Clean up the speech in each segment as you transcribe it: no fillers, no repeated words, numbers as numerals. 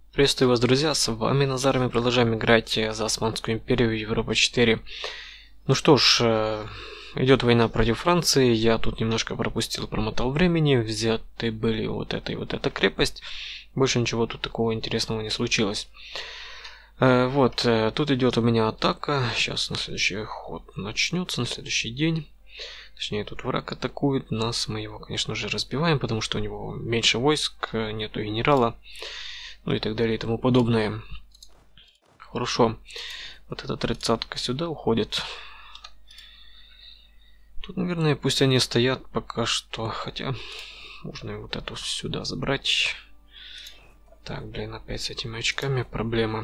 Приветствую вас, друзья, с вами Назар, и мы продолжаем играть за Османскую империю Европа 4. Ну что ж, идет война против Франции, я тут немножко пропустил, промотал времени, взяты были вот эта и вот эта крепость, больше ничего тут такого интересного не случилось. Тут идет у меня атака, сейчас на следующий ход начнется, на следующий день. Точнее, тут враг атакует нас, мы его, конечно же, разбиваем, потому что у него меньше войск, нету генерала. Ну и так далее и тому подобное. Хорошо. Вот эта 30-ка сюда уходит. Тут, наверное, пусть они стоят пока что. Хотя, можно и вот эту сюда забрать. Так, блин, опять с этими очками проблема.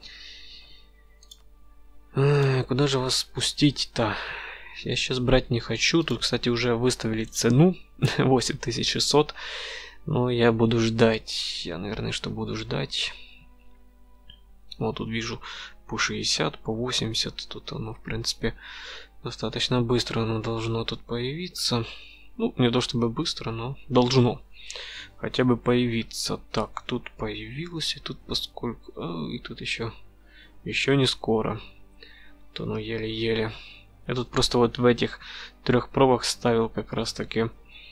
Куда же вас спустить-то? Я сейчас брать не хочу. Тут, кстати, уже выставили цену. 8600. Но я буду ждать. Я, наверное, что буду ждать. Вот тут вижу по 60, по 80. Тут оно, в принципе, достаточно быстро оно должно тут появиться. Ну, не то чтобы быстро, но должно хотя бы появиться. Так, тут появилось, и тут поскольку... и тут еще не скоро. То оно еле-еле. Я тут просто вот в этих 3 пробах ставил как раз таки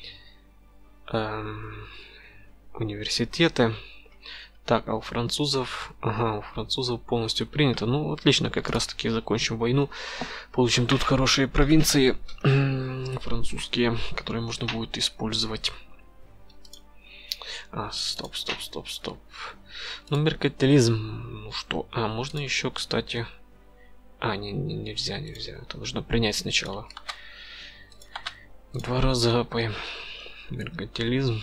университеты. Так, а у французов... Ага, у французов полностью принято. Ну, отлично, как раз таки закончим войну. Получим тут хорошие провинции французские, которые можно будет использовать. Стоп. Ну, меркантилизм... Ну что? Можно еще, кстати... нельзя. Это нужно принять сначала. 2 раза гапаем. Меркантилизм.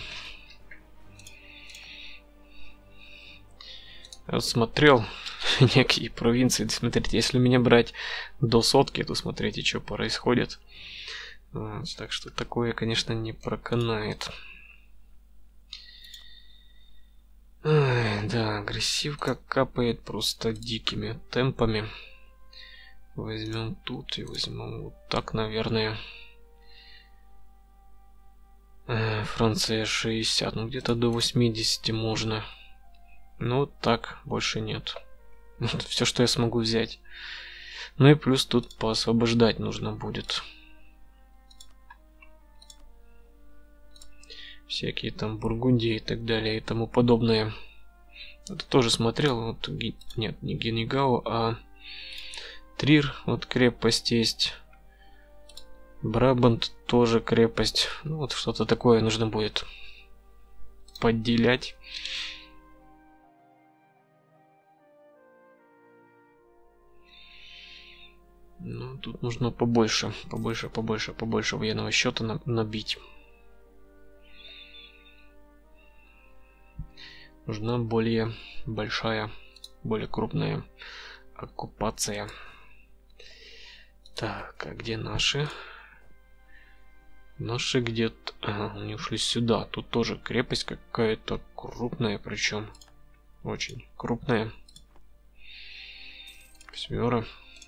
Я смотрел некие провинции. Смотрите, если меня брать до 100, то смотрите, что происходит. Так что такое, конечно, не проканает. Да, агрессивка капает просто дикими темпами. Возьмем тут и возьмем вот так, наверное. Франция 60, ну где-то до 80 можно. Ну так, больше нет. Все, что я смогу взять. Ну и плюс тут поосвобождать нужно будет. Всякие там Бургундии и так далее и тому подобное. Это тоже смотрел. Вот, нет, не Генегао, а Трир. Вот крепость есть. Брабант тоже крепость. Ну вот что-то такое нужно будет подделять. Ну, тут нужно побольше военного счета набить. Нужна более большая, более крупная оккупация. Так, а где наши? Наши где-то... они ушли сюда. Тут тоже крепость какая-то крупная, причем очень крупная. 8.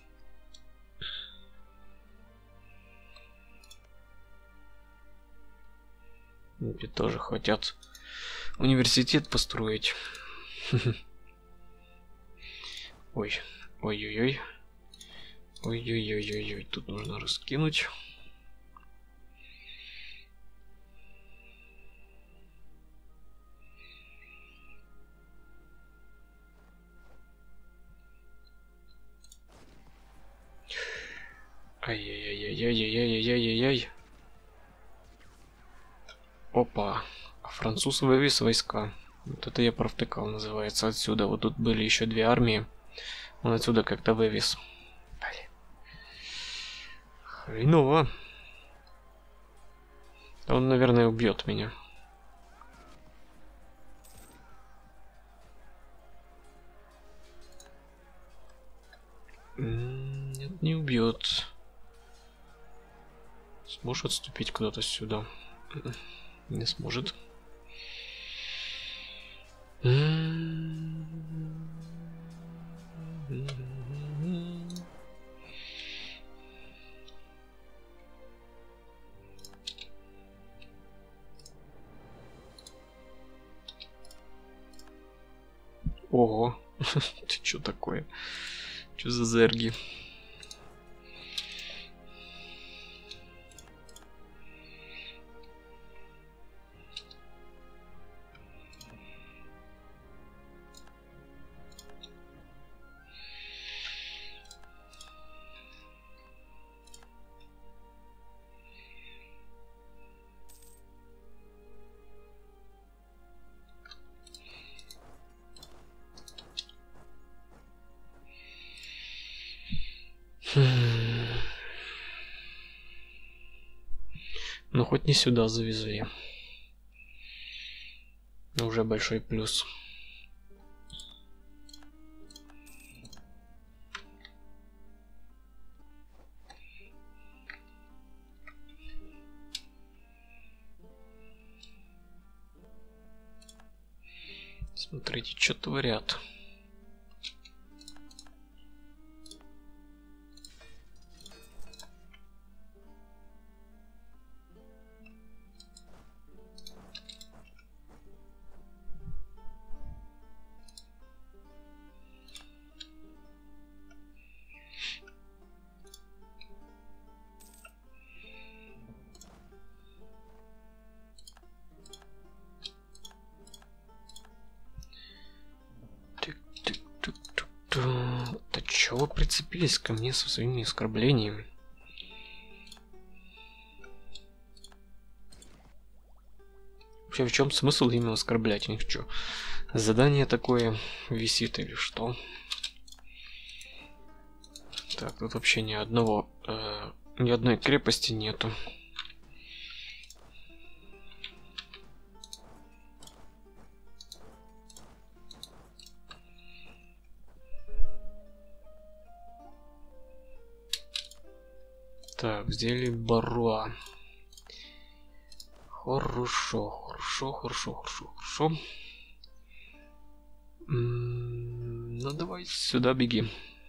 Где тоже хотят университет построить. Ой-ой-ой. Ой-ой-ой-ой-ой. Тут нужно раскинуть. Ай-яй-яй-яй-яй-яй-яй-яй-яй. Опа. Француз вывез войска. Вот это я провтыкал, называется, отсюда. Вот тут были еще 2 армии. Он отсюда как-то вывез. Хреново. Он, наверное, убьет меня. Нет, не убьет. Сможешь отступить куда-то сюда? Не сможет. Ого. Ты чё такое? Чё за зерги? Ну хоть не сюда завезли. Уже большой плюс. Смотрите, что творят. Да чё вы прицепились ко мне со своими оскорблениями? Вообще, в чем смысл именно оскорблять? У них что, задание такое висит или что? Так, тут вообще ни одной крепости нету. Так, сделали баруа. Хорошо. Ну давай сюда беги.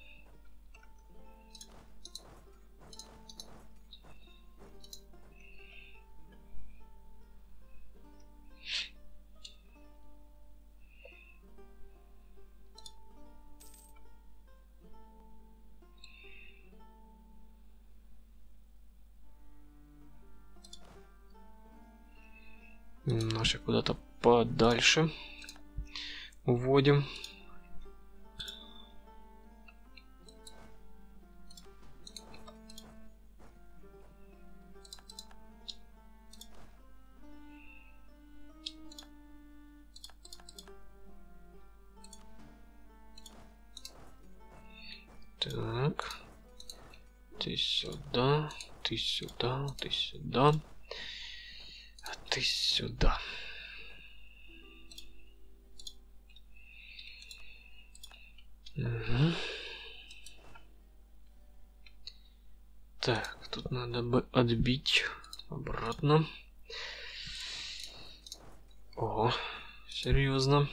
Наши куда-то подальше уводим. Так, ты сюда, ты сюда, ты сюда, а ты сюда. Угу. Так, тут надо бы отбить обратно. О, серьезно.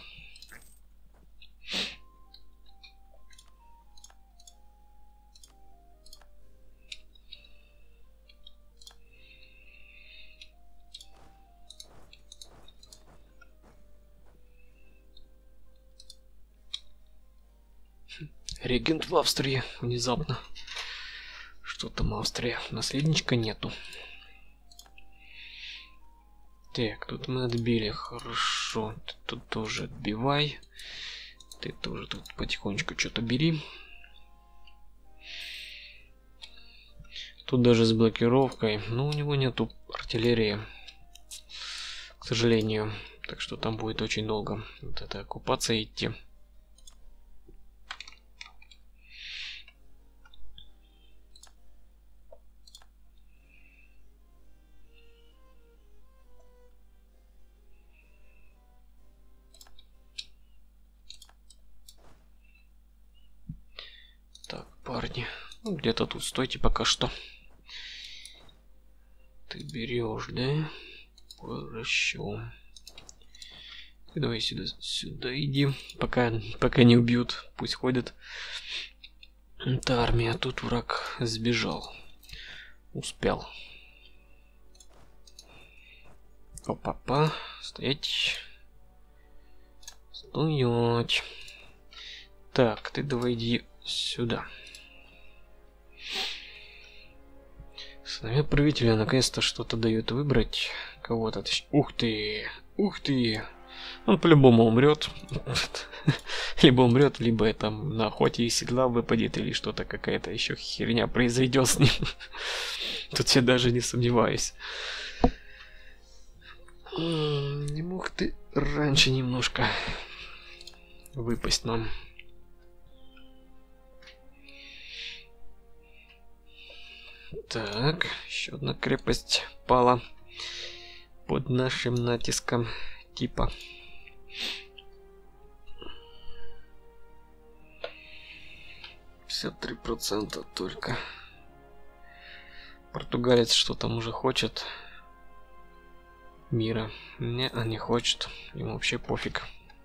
Регент в Австрии внезапно. Что там Австрия? Наследничка нету. Так, тут мы отбили. Хорошо. Ты тут тоже отбивай. Ты тоже тут потихонечку что-то бери. Тут даже с блокировкой. Но у него нету артиллерии. К сожалению. Так что там будет очень долго вот эта оккупация идти. Так, парни. Ну, где-то тут стойте пока что. Ты берешь, да? Хорошо. Ты давай сюда иди, пока не убьют, пусть ходят. Это армия, тут враг сбежал. Успел. Опа-па, стоять. Стоять. Так, ты давай иди сюда. Сыновья правителя наконец-то что-то дают выбрать кого-то. Ух ты! Ух ты! Он по-любому умрет. Либо умрет, либо там на охоте из седла выпадет, или что-то какая-то еще херня произойдет с ним. Тут я даже не сомневаюсь. Не мог ты раньше немножко выпасть нам. Так, еще одна крепость пала под нашим натиском типа. %53 только. Португалец что там уже хочет мира. Не хочет. Ему вообще пофиг.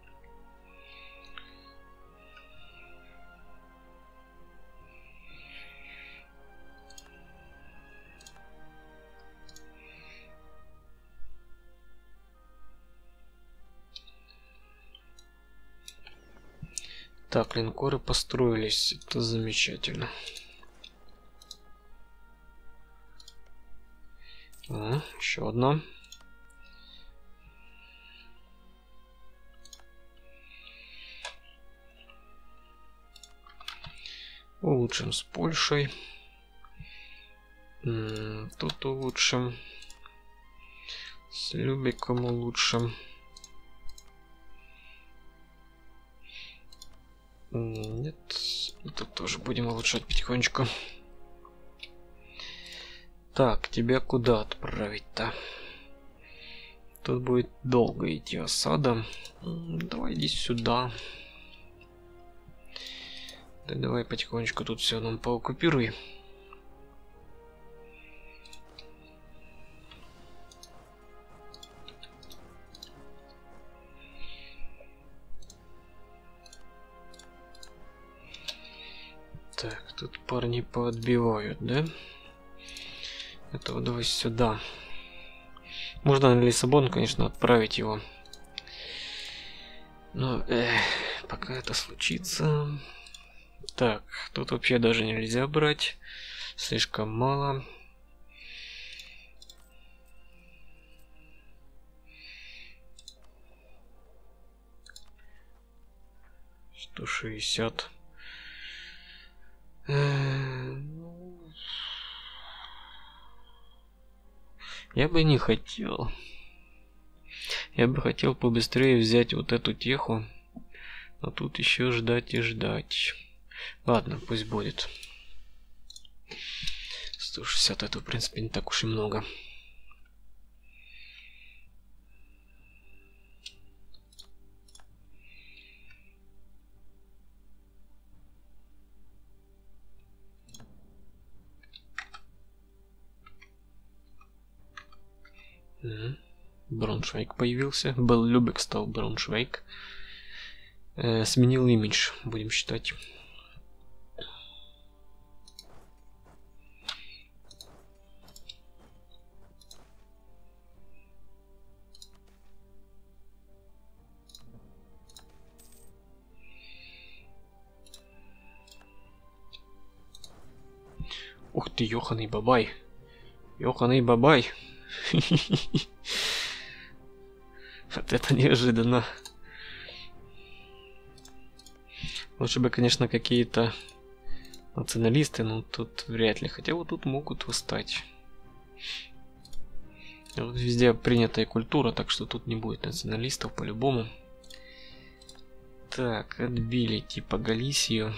Так, линкоры построились. Это замечательно. Еще одно. Улучшим с Польшей. Тут улучшим. С Любиком улучшим. Нет, тут тоже будем улучшать потихонечку. Так, тебя куда отправить-то? Тут будет долго идти осада. Давай иди сюда. Да давай потихонечку тут все нам пооккупируй. Так, тут парни поотбивают, да? Этого давай сюда. Можно на Лиссабон, конечно, отправить его. Но пока это случится... Так, тут вообще даже нельзя брать. Слишком мало. $160. Я бы не хотел. Я бы хотел побыстрее взять вот эту теху. Но тут еще ждать и ждать. Ладно, пусть будет. 160 это, в принципе, не так уж и много. Брауншвейг появился. Был Любек, стал Брауншвейг. Сменил имидж, будем считать. Ух ты, ёханый бабай. Ёханый бабай. Вот это неожиданно. Лучше бы, конечно, какие-то националисты, но тут вряд ли. Хотя вот тут могут восстать. Вот везде принятая культура, так что тут не будет националистов по-любому. Так, отбили типа Галисию.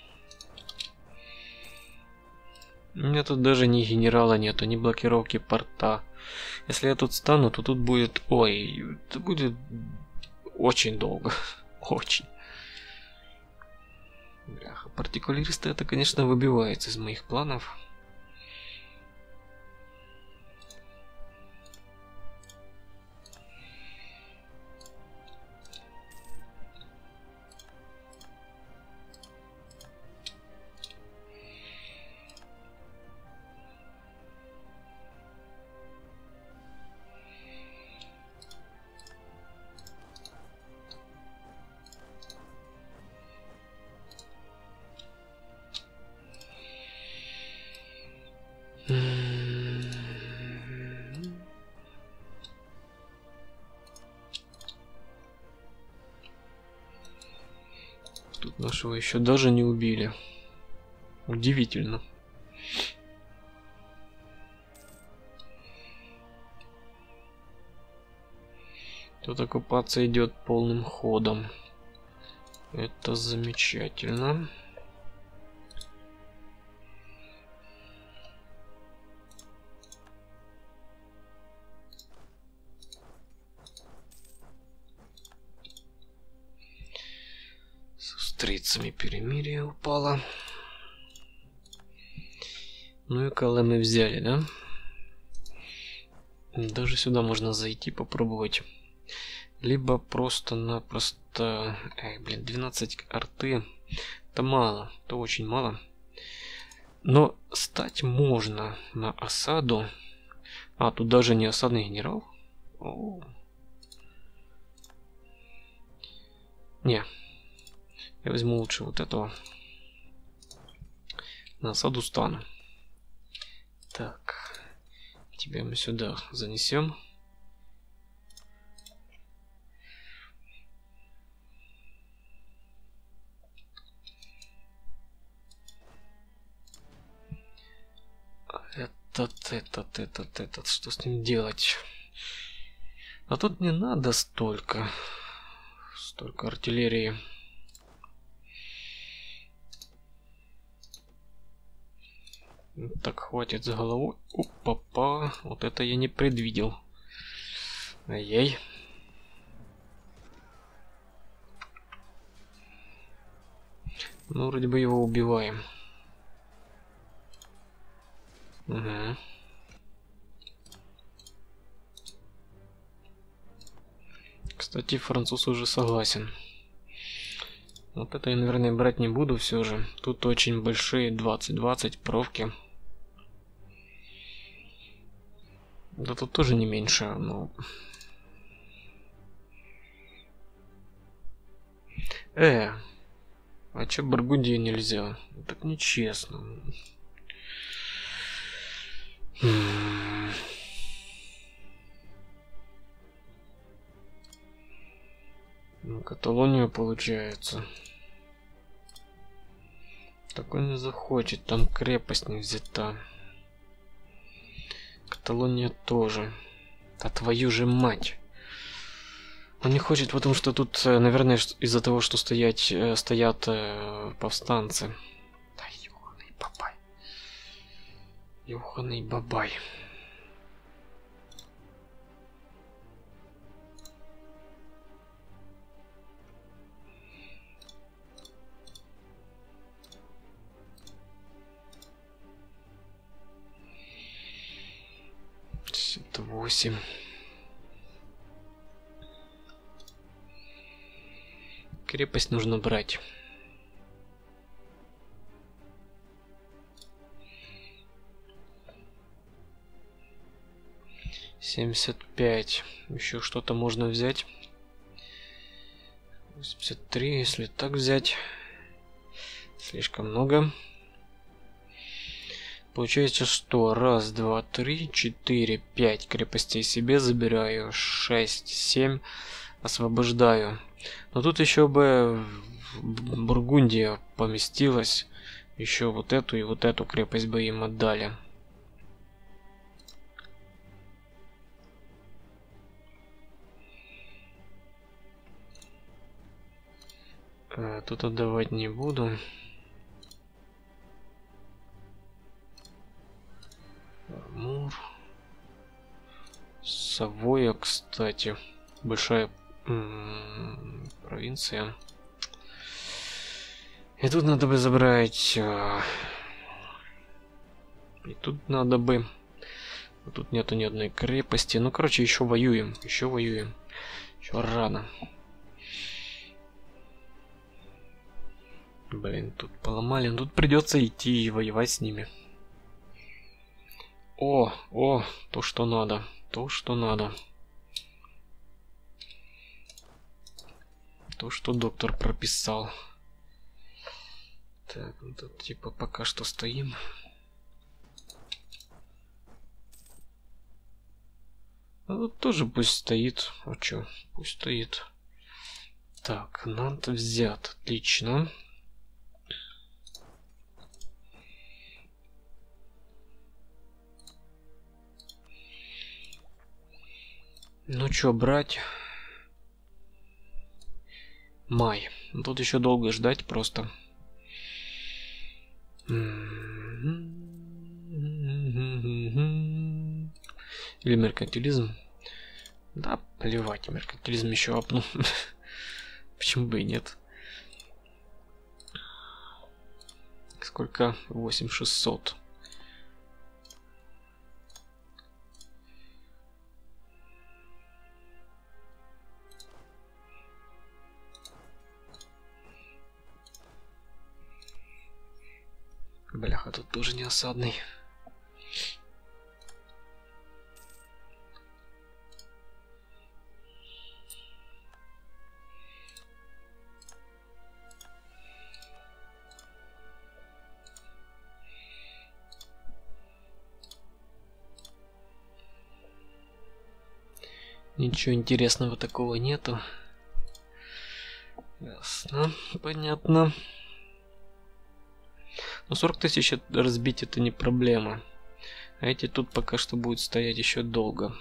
У меня тут даже ни генерала нету, ни блокировки порта. Если я тут стану, то тут будет... Ой, это будет очень долго. Очень. Бляха, партикуляристы это, конечно, выбивается из моих планов. Нашего еще даже не убили. Удивительно. Тут оккупация идет полным ходом. Это замечательно. С австрийцами перемирие упало. Ну и Кале мы взяли, да? Даже сюда можно зайти, попробовать. Либо просто-напросто... блин, 12 арты. Это мало, это очень мало. Но стать можно на осаду. А, тут даже не осадный генерал? О. Не. Я возьму лучше вот этого. На осаду стану. Так. Тебя мы сюда занесем. Этот, что с ним делать? А тут не надо столько артиллерии. Так, хватит с головой. Опа-па, вот это я не предвидел. Ай-яй. Ну, вроде бы его убиваем. Угу. Кстати, француз уже согласен. Вот это я, наверное, брать не буду все же. Тут очень большие 20-20 провки. Да тут тоже не меньше, но... А чё Бургундии нельзя? Так нечестно. Ну, Каталонию получается. Так он не захочет, там крепость не взята. Каталония тоже. Да твою же мать. Он не хочет, потому что тут, наверное, из-за того, что стоят повстанцы. Да ёханый бабай. Ёханый бабай. Это 8. Крепость нужно брать. $75. Еще что-то можно взять. 83, если так взять. Слишком много. Получается, что 1, 2, 3, 4, 5 крепостей себе забираю. 6, 7 освобождаю. Но тут еще бы Бургундия поместилась. Еще вот эту и вот эту крепость бы им отдали. Тут отдавать не буду. Амур. Савоя, кстати, большая провинция. И тут надо бы забрать. И тут надо бы. Тут нету ни одной крепости. Ну, короче, еще воюем. Еще воюем. Еще рано. Блин, тут поломали. Ну, тут придется идти и воевать с ними. О, то, что надо. То, что надо. То, что доктор прописал. Так, ну тут типа пока что стоим. А тут тоже пусть стоит. А чё? Пусть стоит. Так, Нант взят. Отлично. Ну чё, брать? Май. Тут еще долго ждать просто. Или меркантилизм. Да, плевать, меркантилизм еще апну. Почему бы и нет? Сколько? 8600. Бляха, тут тоже не осадный. Ничего интересного такого нету. Ясно, понятно. Но 40 тысяч разбить это не проблема. А эти тут пока что будут стоять еще долго.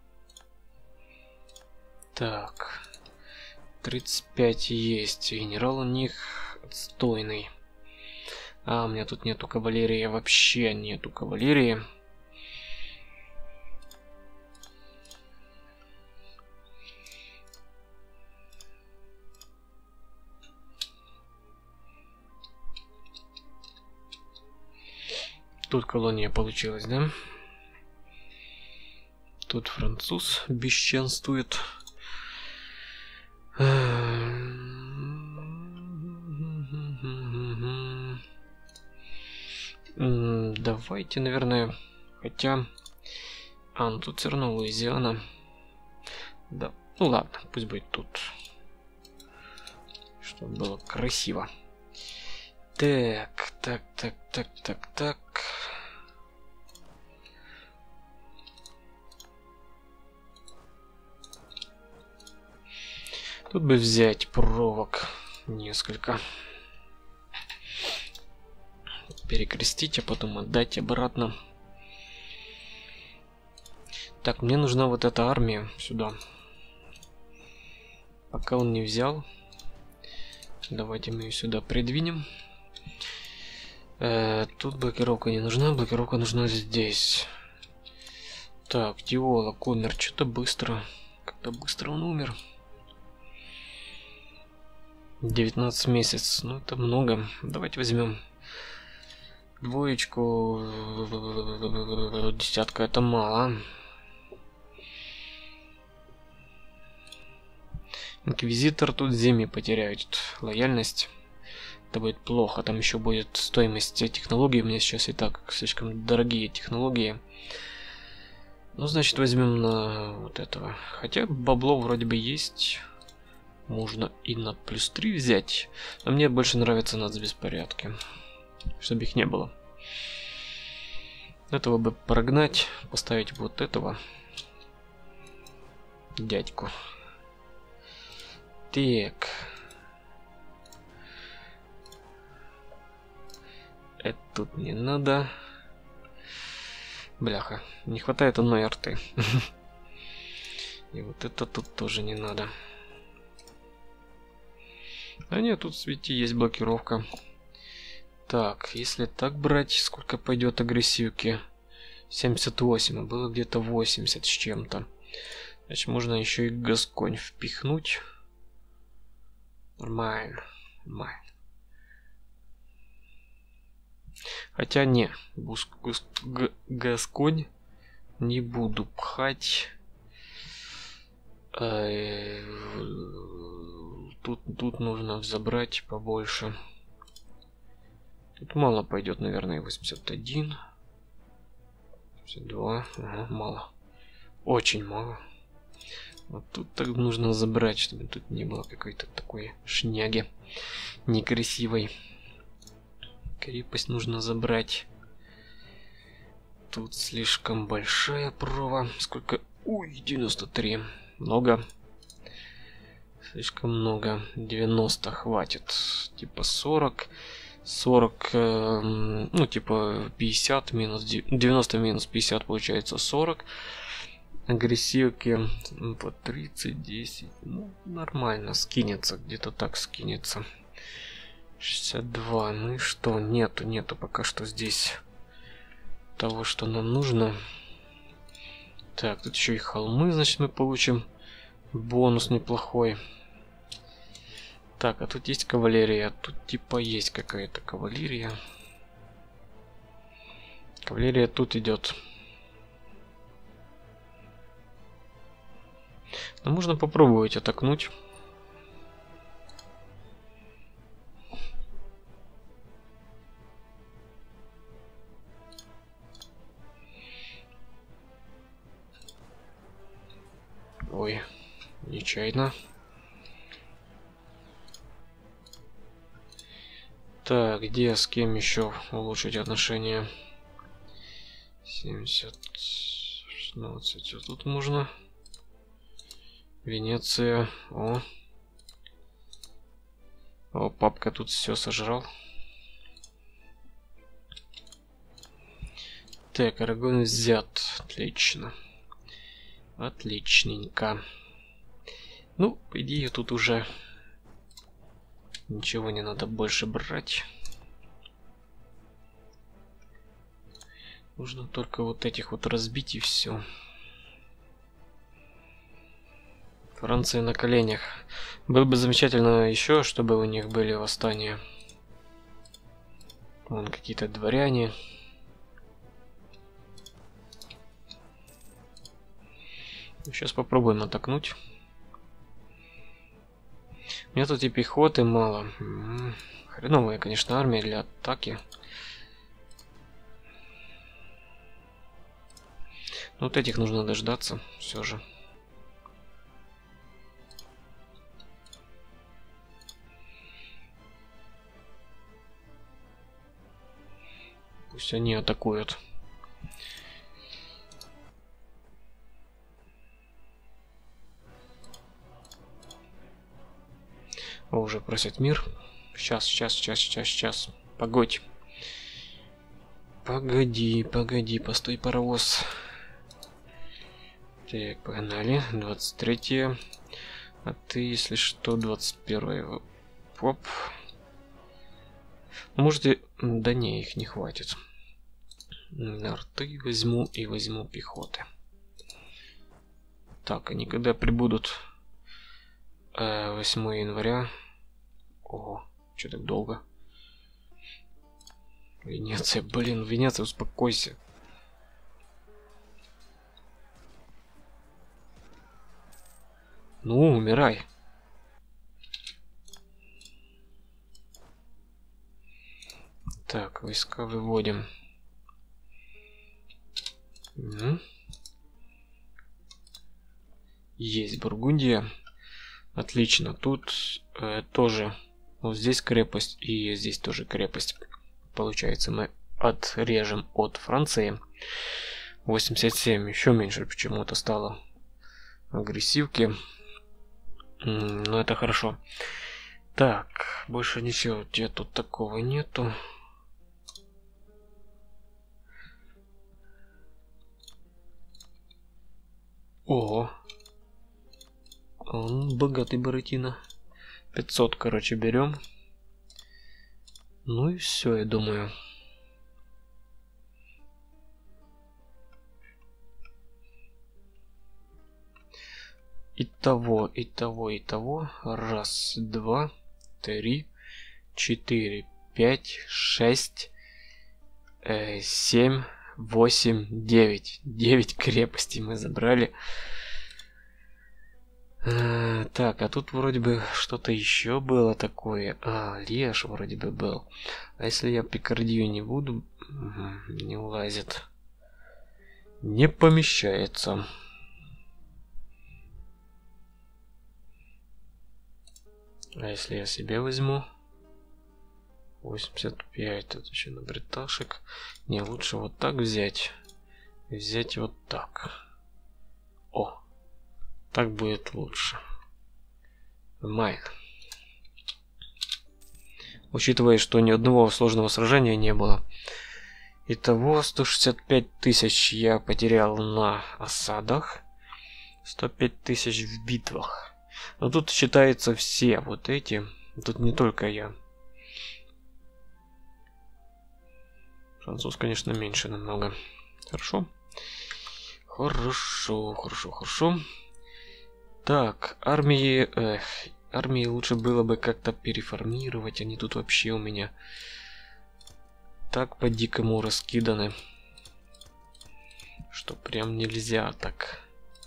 Так. 35 есть. Генерал у них отстойный. А, у меня тут нету кавалерии. Вообще нету кавалерии. Тут колония получилась, да? Тут француз бесчинствует. Давайте, наверное, хотя... А, ну тут все равно Луизиана. Да, ну ладно, пусть будет тут. Чтобы было красиво. Так. Тут бы взять провок несколько. Перекрестить, а потом отдать обратно. Так, мне нужна вот эта армия сюда. Пока он не взял. Давайте мы ее сюда придвинем. Тут блокировка не нужна, блокировка нужна здесь. Так, Диолог умер, что-то быстро. Как-то быстро он умер. 19 месяцев, ну это много. Давайте возьмем двоечку. Десятка это мало. Инквизитор тут земли потеряет лояльность. Это будет плохо. Там еще будет стоимость технологий. У меня сейчас и так слишком дорогие технологии. Ну, значит, возьмем на вот этого. Хотя бабло вроде бы есть. Можно и на +3 взять. Но мне больше нравятся нацбеспорядки. Чтобы их не было. Этого бы прогнать. Поставить вот этого дядьку. Так. Это тут не надо. Бляха, не хватает одной арты. И вот это тут тоже не надо. А нет, тут в свете есть блокировка. Так, если так брать, сколько пойдет агрессивки? 78, а было где-то 80 с чем-то. Значит, можно еще и Гасконь впихнуть. Нормально, нормально. Хотя не, Гасконь не буду пхать. Тут нужно забрать побольше. Тут мало пойдет, наверное, 81. 82. Ага, мало. Очень мало. Вот тут так нужно забрать, чтобы тут не было какой-то такой шняги некрасивой. Крепость нужно забрать. Тут слишком большая прова. Сколько? Ой, 93. Много. Слишком много. 90 хватит. Типа 40. 40, ну типа 50 минус 90 минус 50 получается 40. агрессивки по 30, 10. Ну, нормально скинется, где-то так скинется. 62. Ну и что? Нету пока что здесь того, что нам нужно. Так, тут еще и холмы, значит, мы получим бонус неплохой. Так, а тут есть кавалерия. Тут типа есть какая-то кавалерия. Кавалерия тут идет. Но можно попробовать атакнуть. Ой, нечаянно. Так, где с кем еще улучшить отношения? 70, 16. А тут можно. Венеция. О, папка тут все сожрал. Так, Арагон взят. Отлично. Отличненько. Ну, по идее, тут уже ничего не надо больше брать. Нужно только вот этих вот разбить и все. Франция на коленях. Было бы замечательно еще, чтобы у них были восстания. Вон какие-то дворяне. Сейчас попробуем атакнуть. У меня тут и пехоты мало. Хреновая, конечно, армия для атаки. Но вот этих нужно дождаться все же. Пусть они атакуют. О, уже просят мир. Сейчас. Погодь. Погоди, постой, паровоз. Так, погнали. 23-е. А ты, если что, 21-е. Поп. Можете... Да не, их не хватит. Арты возьму и возьму пехоты. Так, они когда прибудут 8 января. Ого, что так долго? Венеция, блин, Венеция, успокойся. Ну, умирай. Так, войска выводим. Есть Бургундия. Отлично. Тут тоже вот здесь крепость и здесь тоже крепость. Получается, мы отрежем от Франции. 87. Еще меньше почему-то стало агрессивки. Но это хорошо. Так, больше ничего. Где тут такого нету. Ого. Он богатый Буратино. 500, короче, берем. Ну и все, я думаю. Итого. Раз, два, три, 4, 5, 6, 7, 8, 9. 9 крепостей мы забрали. Так, а тут вроде бы что-то еще было такое. Леш вроде бы был. А если я Пикардию не буду... не улазит. Не помещается. А если я себе возьму? 85. Тут еще на бриташек. Не, лучше вот так взять. Взять вот так. О! Так будет лучше. Нормально. Учитывая, что ни одного сложного сражения не было. Итого 165 тысяч я потерял на осадах. 105 тысяч в битвах. Но тут считаются все вот эти. Тут не только я. Француз, конечно, меньше намного. Хорошо. Хорошо. Так, армии... армии лучше было бы как-то переформировать. Они тут вообще у меня так по-дикому раскиданы, что прям нельзя так.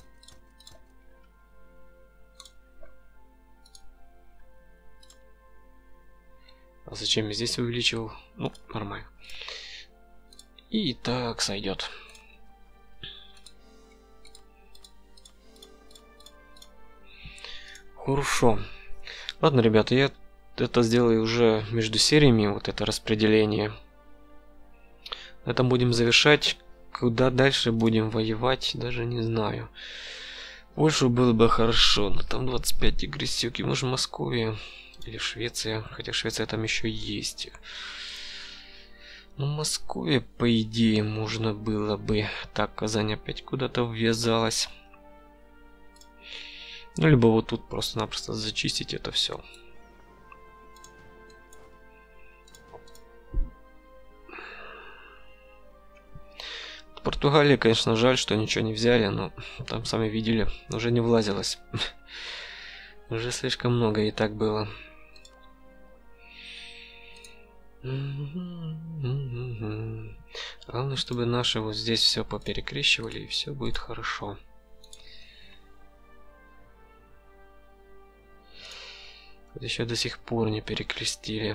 А зачем я здесь увеличивал? Ну, нормально. И так сойдет. Хорошо. Ладно, ребята, я это сделаю уже между сериями, вот это распределение. На этом будем завершать. Куда дальше будем воевать, даже не знаю. Польшу было бы хорошо, но там 25 агрессивки. Может, Московия или Швеция. Хотя Швеция там еще есть. Ну, Московия, по идее, можно было бы. Так, Казань опять куда-то ввязалась. Ну, либо вот тут просто-напросто зачистить это все. Португалия, конечно, жаль, что ничего не взяли, но там сами видели, уже не влазилось. Уже слишком много и так было. Главное, чтобы наши вот здесь все поперекрещивали, и все будет хорошо. Вот еще до сих пор не перекрестили.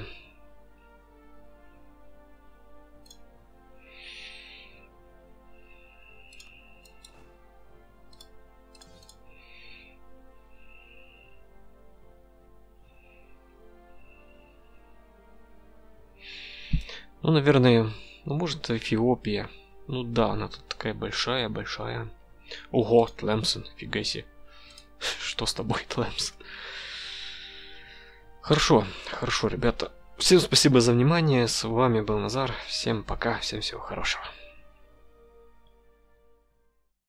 Ну, наверное, ну, может, Эфиопия. Ну да, она тут такая большая. Ого, Тлемсон, фига себе. Что с тобой, Тлемсон? Хорошо, ребята. Всем спасибо за внимание. С вами был Назар. Всем пока, всем всего хорошего.